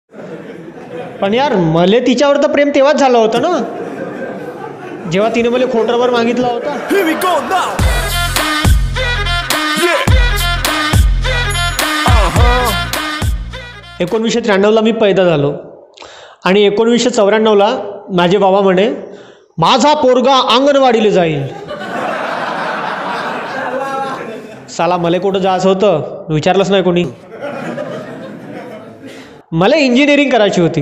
पण यार मले तिच्यावर तर प्रेम तेव्हाच झालं होतं ना जेव्हा तिने मला खोटरवर मागितला होता. 1993ला मी पैदा झालो आणि 1994ला माझे बाबा म्हणे माझा पोरगा अंगणवाडीला जाईल. साला मला कुठं जायचं होतं विचारलंच नाही कोणी. मला इंजिनिअरिंग करायची होती.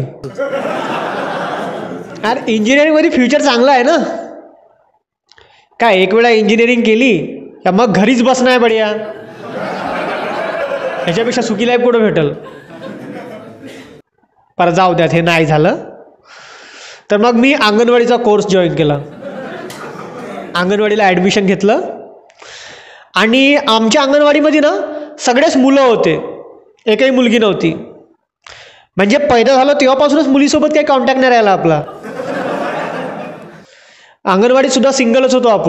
अरे इंजिनिअरिंगमध्ये फ्युचर चांगलं आहे ना. काय एक वेळा इंजिनिअरिंग केली का मग घरीच बसणं आहे बढिया. ह्याच्यापेक्षा सुखी लाईफ कुठं भेटल. पर जाऊ द्यात हे नाही झालं तर मग मी अंगणवाडीचा कोर्स जॉईन केला. अंगणवाडीला ॲडमिशन घेतलं आणि आमच्या अंगणवाडीमध्ये ना सगळेच मुलं होते, एकही मुलगी नव्हती. म्हणजे पैदा झालं तेव्हापासूनच मुलीसोबत काही कॉन्टॅक्ट नाही राहिला आपला. अंगणवाडीत सुद्धा सिंगलच होतो आपण.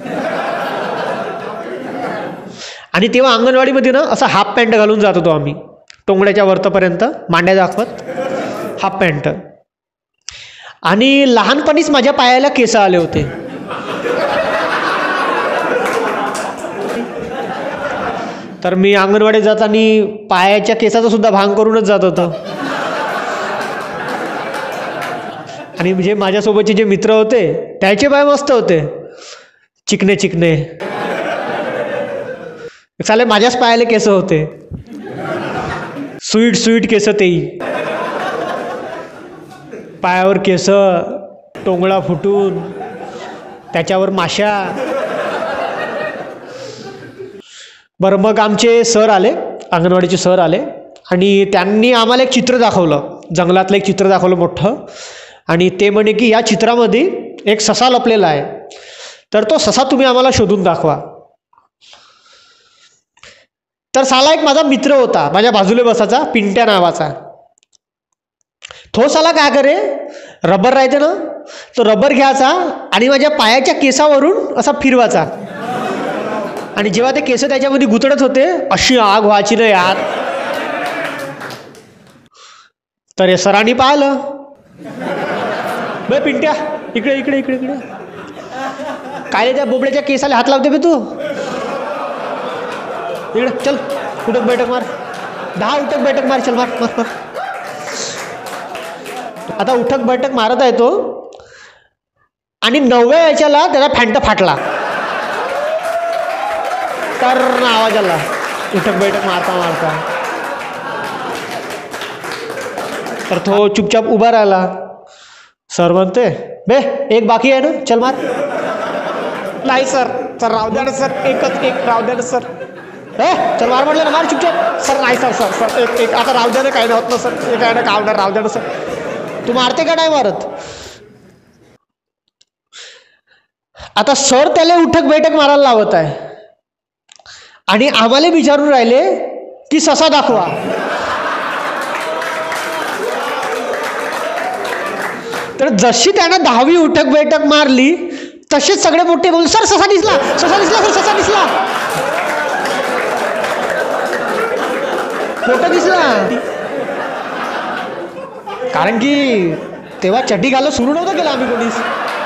आणि तेव्हा अंगणवाडीमध्ये ना असा हाफ पॅन्ट घालून जात होतो आम्ही, टोंगड्याच्या वरतपर्यंत मांड्या दाखवत हाफ पॅन्ट. आणि लहानपणीच माझ्या पायाला केस आले होते. तर मी अंगणवाडीत जाताना पायाच्या केसाचा सुद्धा भांग करूनच जात होतो. आणि म्हणजे माझ्यासोबतचे जे मित्र होते त्याचे पाय मस्त होते, चिकने चिकने. साले माझ्याच पायाला केस होते, स्वीट स्वीट केस. तेही पायावर केस, टोंगळा फुटून त्याच्यावर माशा. बरं मग आमचे सर आले, अंगणवाडीचे सर आले आणि त्यांनी आम्हाला एक चित्र दाखवलं, जंगलातलं एक चित्र दाखवलं मोठं. आणि ते म्हणे की या चित्रामध्ये एक ससा लपलेला आहे, तर तो ससा तुम्ही आम्हाला शोधून दाखवा. तर साला एक माझा मित्र होता माझ्या बाजूला बसायचा, पिंट्या नावाचा. तो साला काय करे, रबर राहते ना, तो रबर घ्यायचा आणि माझ्या पायाच्या केसावरून असा फिरवायचा. आणि जेव्हा ते केस त्याच्यामध्ये गुतडत होते अशी आग व्हायची ना यार. तर हे सरांनी पाहिलं, बे पिंट्या इकडे इकडे इकडे इकडे काय त्या बोबड्याच्या केसाला हात लावते बे तू. इकडे चल, उठक बैठक मार, 10 उठक बैठक मार, चल मार मार मार. आता उठक बैठक मारत आहे तो आणि 9व्या याच्याला त्याला फॅन्ट फाटला. तर आवाज आला उठक बैठक मारता मारता. तर तो चुपचाप उभा राहिला. सर म्हणते बे एक बाकी आहे ना, चल मार. नाही सर, सर राहू द्या ना सर, एकच एक राहू द्या ना सर. चल मार म्हटलं ना, मार चुपचाप. सर नाही सर, सर सर एक एक आता राहू द्या ना, काही नाही होत ना सर, एक आहे ना काय होणार, राहू द्या ना सर. तू मारते का नाही मारत. आता सर त्याला उठक बैठक मारायला लावत आहे आणि आम्हाला विचारून राहिले की ससा दाखवा. तर जशी त्यानं 10वी उठक बैठक मारली तसेच सगळे मोठे बोलून सर ससा दिसला, ससा दिसला, सर ससा दिसला, फोटो दिसला. कारण की तेव्हा चड्डी घालणं सुरू नव्हतं केलं आम्ही कोणीच.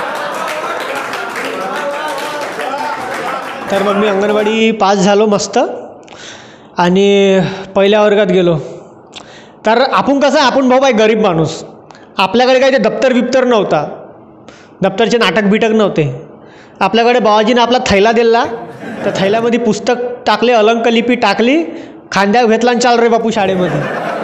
तर मग मी अंगणवाडी पास झालो मस्त आणि पहिल्या वर्गात गेलो. तर आपण कसं, आपण भाऊ बाई गरीब माणूस, आपल्याकडे काही ते दप्तर बिप्तर नव्हता, दप्तरचे नाटक बिटक नव्हते. आपल्याकडे बाबाजीने आपला थैला दिला, त्या थैल्यामध्ये पुस्तक टाकले, अलंकलिपी टाकली, खांद्यावर घेतला आणि चाल रे बापू शाळेमध्ये.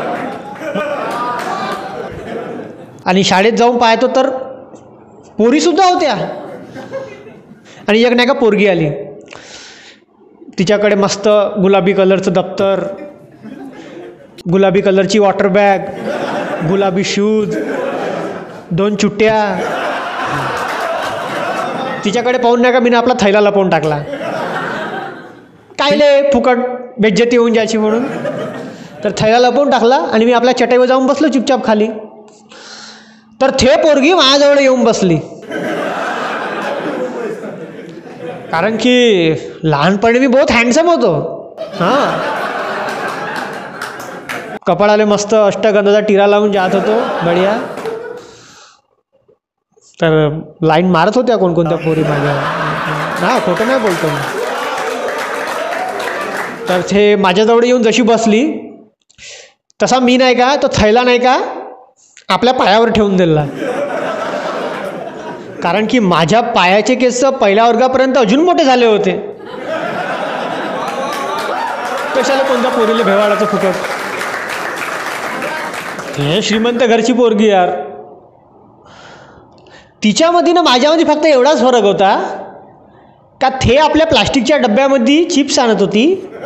आणि शाळेत जाऊन पाहतो तर पोरीसुद्धा होत्या. आणि एक नाही का पोरगी आली, तिच्याकडे मस्त गुलाबी कलरचं दप्तर, गुलाबी कलरची वॉटर बॅग, गुलाबी शूज, 2 चुट्ट्या. तिच्याकडे पाहून नाही का मी आपला थैला लपवून टाकला. काय ले फुकट बेज्जती होऊन जायची म्हणून. तर थैला लपवून टाकला आणि मी आपल्या चटईवर जाऊन बसलो चुपचाप खाली. तर थे पोरगी माझ्याजवळ येऊन बसली. कारण की लहानपणी मी बहुत हँडसम होतो. हां, कपाळाला मस्त अष्टगंधाचा टिरा लावून जात होतो बढिया. तर लाईन मारत होत्या कोणकोणत्या पोरी माझ्या. हा खोटं नाही बोलतो मी. तर ते माझ्याजवळ येऊन जशी बसली तसा मी नाही का तो थैला नाही का आपल्या पायावर ठेवून दिला. कारण की माझ्या पायाचे केस पहिल्या वर्गापर्यंत अजून मोठे झाले होते. कशाला कोणत्या पोरीला भेवाळाचं फुकट. हे श्रीमंत घरची पोरगी यार. तिच्यामध्ये ना माझ्यामध्ये फक्त एवढाच फरक होता का ते आपल्या प्लास्टिकच्या डब्यामध्ये चिप्स आणत होती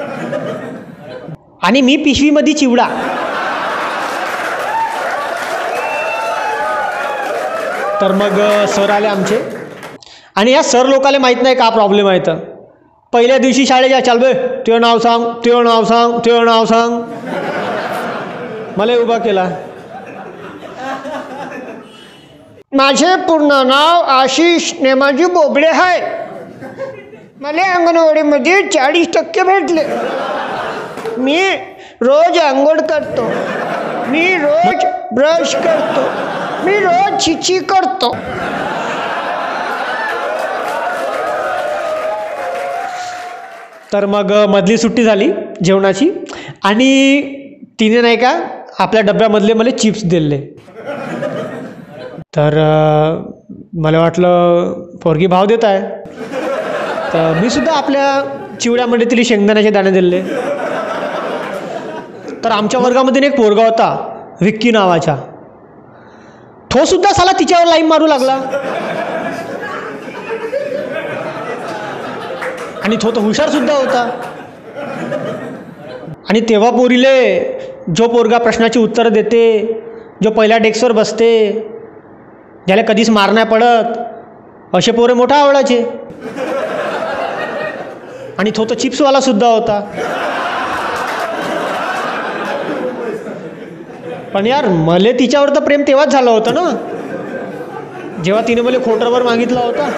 आणि मी पिशवीमध्ये चिवडा. तर मग सर आले आमचे आणि या सर लोकाला माहीत नाही का प्रॉब्लेम आहे. तर पहिल्या दिवशी शाळेच्या चाल बे तुझं नाव सांग, तुझं नाव सांग, तुझं नाव सांग. मला उभा केला. माझे पूर्ण नाव आशिष नेमाजी बोबडे आहे. मला अंगणवाडीमध्ये 40% भेटले. मी रोज आंघोळ करतो, मी रोज ब्रश करतो, मी रोज छिची करतो. तर मग मधली सुट्टी झाली जेवणाची आणि तिने नाही का आपल्या डब्यामधले मला चिप्स दिले. तर मला वाटलं पोरगी भाव देत आहे. तर मी सुद्धा आपल्या चिवड्यामध्ये तिला शेंगदाण्याचे दाणे दिले. तर आमच्या वर्गामध्ये एक पोरगा होता विक्की नावाचा. तो सुद्धा साला तिच्यावर लाईन मारू लागला. आणि तो तर हुशार सुद्धा होता. आणि तेव्हा पोरीले जो पोरगा प्रश्नाची उत्तरं देते, जो पहिल्या डेस्कवर बसते, ज्याला कधीच मार नाही पडत, असे पोरे मोठा आवडायचे. आणि तो तर चिप्सवाला सुद्धा होता. पण यार मला तिच्यावर तर प्रेम तेव्हाच झालं होतं ना जेव्हा तिने मला खोटरभर मागितला होता.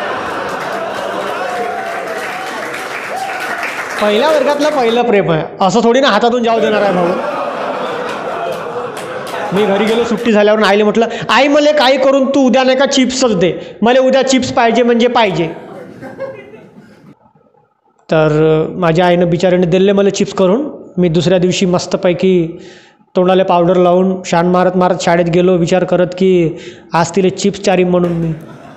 पहिल्या वर्गातलं पहिलं प्रेम आहे, असं थोडी ना हातातून जाऊ देणार आहे भाऊ. मी घरी गेलो सुट्टी झाल्यावर आईले म्हटलं, आई मला काही करून तू उद्या नाही का चिप्सच दे, मला उद्या चिप्स पाहिजे म्हणजे पाहिजे. तर माझ्या आईनं बिचाऱ्याने दिले मला चिप्स करून. मी दुसऱ्या दिवशी मस्तपैकी तोंडाला पावडर लावून शान मारत मारत शाळेत गेलो, विचार करत की आज तिले चिप्स चारीम म्हणून मी.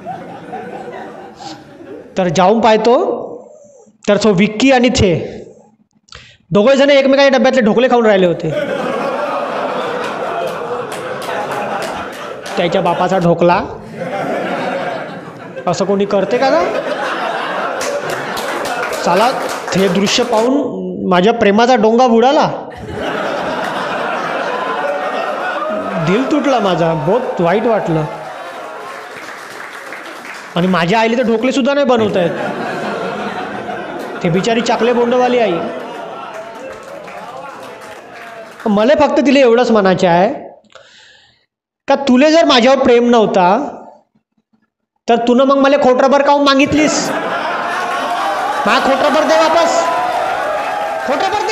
तर जाऊन पाहतो तर तो विक्की आणि थे दोघे जण एकमेकांच्या डब्यातले ढोकळे खाऊन राहिले होते. त्याच्या बापाचा ढोकला असं कोणी करते का? साला हे दृश्य पाहून माझ्या प्रेमाचा डोंगा बुडाला. दिल तुटला माझा, बहुत वाईट वाटलं. आणि माझ्या आईला तर ढोकळे सुद्धा नाही बनवता येत. ते बिचारी चाकले बोंडवाली आई. मला फक्त तिला एवढंच म्हणायचे आहे का तुले जर माझ्यावर प्रेम नव्हता तर तुनं मग मला खोटरभर काऊन मागितलीस? माझा खोटरभर दे वापस, खोटरभर